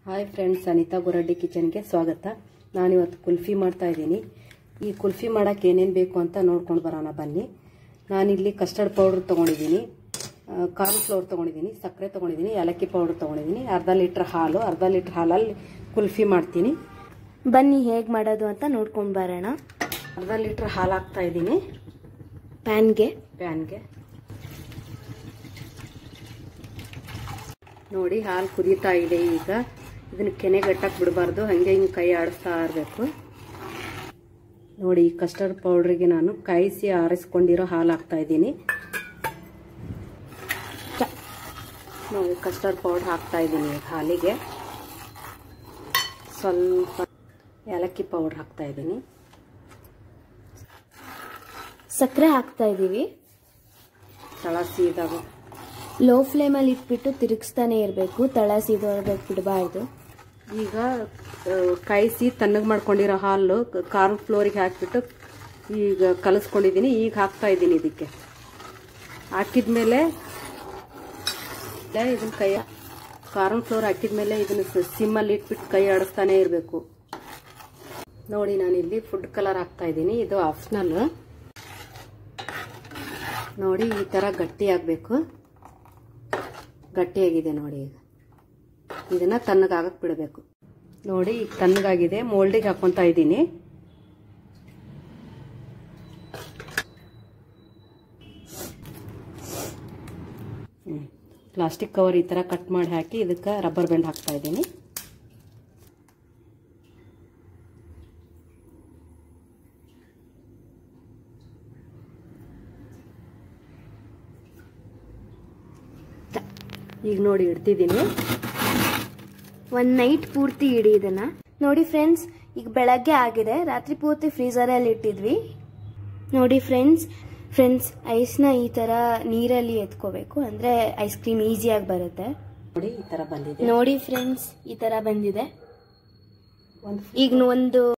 Hi friends, Anita Guraddi ಕಿಚನ್ಗೆ ಸ್ವಾಗತ. ನಾನಿವತ್ತು ಕುಲ್ಫಿ ಮಾಡ್ತಾ ಇದ್ದೀನಿ. ಈ ಕುಲ್ಫಿ ಮಾಡೋಕ್ಕೆ ಏನೇನು ಬೇಕು ಅಂತ ನೋಡ್ಕೊಂಡು ಬರೋಣ ಬನ್ನಿ. ನಾನಿಲ್ಲಿ ಕಸ್ಟರ್ಡ್ ಪೌಡ್ರ್ ತೊಗೊಂಡಿದ್ದೀನಿ, ಕಾರ್ನ್ ಫ್ಲೋರ್ ತೊಗೊಂಡಿದ್ದೀನಿ, ಸಕ್ಕರೆ ತೊಗೊಂಡಿದ್ದೀನಿ, ಏಲಕ್ಕಿ ಪೌಡ್ರ್ ತೊಗೊಂಡಿದ್ದೀನಿ, ಅರ್ಧ ಲೀಟ್ರ್ ಹಾಲಲ್ಲಿ ಕುಲ್ಫಿ ಮಾಡ್ತೀನಿ. ಬನ್ನಿ ಹೇಗೆ ಮಾಡೋದು ಅಂತ ನೋಡ್ಕೊಂಡು ಬರೋಣ. ಅರ್ಧ ಲೀಟ್ರ್ ಹಾಲು ಹಾಕ್ತಾ ಇದ್ದೀನಿ ಪ್ಯಾನ್ಗೆ. ನೋಡಿ, ಹಾಲು ಕುದೀತಾ ಇದೆ. ಈಗ ಇದನ್ನ ಕೆನೆಗಟ್ಟಕ್ಕೆ ಬಿಡಬಾರ್ದು, ಹಾಗೆ ಹಿಂಗೆ ಕೈ ಆಡಿಸ್ತಾ ಇರಬೇಕು. ನೋಡಿ, ಈ ಕಸ್ಟರ್ಡ್ ಪೌಡ್ರಿಗೆ ನಾನು ಕಾಯಿಸಿ ಆರಿಸ್ಕೊಂಡಿರೋ ಹಾಲು ಹಾಕ್ತಾ ಇದ್ದೀನಿ. ನೋಡಿ, ಕಸ್ಟರ್ಡ್ ಪೌಡ್ರ್ ಹಾಕ್ತಾ ಇದ್ದೀನಿ ಹಾಲಿಗೆ. ಸ್ವಲ್ಪ ಏಲಕ್ಕಿ ಪೌಡ್ರ್ ಹಾಕ್ತಾ ಇದ್ದೀನಿ. ಸಕ್ಕರೆ ಹಾಕ್ತಾ ಇದ್ದೀವಿ. ತಳ ಸೀದಾಗ ಲೋ ಫ್ಲೇಮಲ್ಲಿ ಇಟ್ಬಿಟ್ಟು ತಿರುಗಿಸ್ತಾನೆ ಇರಬೇಕು, ತಳ ಸೀದೊಳಗೆ ಬಿಡಬಾರ್ದು. ಈಗ ಕಾಯಿಸಿ ತಣ್ಣಗೆ ಮಾಡ್ಕೊಂಡಿರೋ ಹಾಲು ಕಾರ್ನ್ ಫ್ಲೋರಿಗೆ ಹಾಕಿಬಿಟ್ಟು ಈಗ ಕಲಿಸ್ಕೊಂಡಿದ್ದೀನಿ. ಈಗ ಹಾಕ್ತಾ ಇದ್ದೀನಿ. ಇದಕ್ಕೆ ಹಾಕಿದ್ಮೇಲೆ ಇದನ್ನ ಕಾರ್ನ್ ಫ್ಲೋರ್ ಹಾಕಿದ್ಮೇಲೆ ಇದನ್ನ ಸಿಮ್ಮಲ್ಲಿ ಇಟ್ಬಿಟ್ಟು ಕೈ ಆಡಿಸ್ತಾನೆ ಇರಬೇಕು. ನೋಡಿ, ನಾನಿಲ್ಲಿ ಫುಡ್ ಕಲರ್ ಹಾಕ್ತಾ ಇದ್ದೀನಿ. ಇದು ಆಪ್ಷನಲ್. ನೋಡಿ, ಈ ಥರ ಗಟ್ಟಿಯಾಗಬೇಕು. ಗಟ್ಟಿಯಾಗಿದೆ ನೋಡಿ. ಈಗ ಇದನ್ನ ತಣ್ಣಗಾಗಕ್ಕೆ ಬಿಡಬೇಕು. ನೋಡಿ, ಈಗ ತಣ್ಣಗಾಗಿದೆ. ಮೋಲ್ಡಿಗೆ ಹಾಕೊತಾ ಇದ್ದೀನಿ. ಪ್ಲಾಸ್ಟಿಕ್ ಕವರ್ ಈ ಥರ ಕಟ್ ಮಾಡಿ ಹಾಕಿ ಇದಕ್ಕೆ ರಬ್ಬರ್ ಬ್ಯಾಂಡ್ ಹಾಕ್ತಾ ಇದ್ದೀನಿ. ಈಗ ನೋಡಿ, ಇಡ್ತಿದ್ದೀನಿ. ಒಂದು ನೈಟ್ ಪೂರ್ತಿ ಇಡಿ ಇದನ್ನ. ನೋಡಿ ಫ್ರೆಂಡ್ಸ್, ಈಗ ಬೆಳಗ್ಗೆ ಆಗಿದೆ. ರಾತ್ರಿ ಪೂರ್ತಿ ಫ್ರೀಸರಲ್ಲಿ ಇಟ್ಟಿದ್ವಿ. ನೋಡಿ ಫ್ರೆಂಡ್ಸ್ ಐಸ್ನ ಈ ತರ ನೀರಲ್ಲಿ ಎತ್ಕೋಬೇಕು, ಅಂದ್ರೆ ಐಸ್ ಕ್ರೀಮ್ ಈಸಿಯಾಗಿ ಬರುತ್ತೆ. ನೋಡಿ, ಈ ತರ ಬಂದಿದೆ. ನೋಡಿ ಫ್ರೆಂಡ್ಸ್, ಈ ತರ ಬಂದಿದೆ. ಈಗ ಒಂದು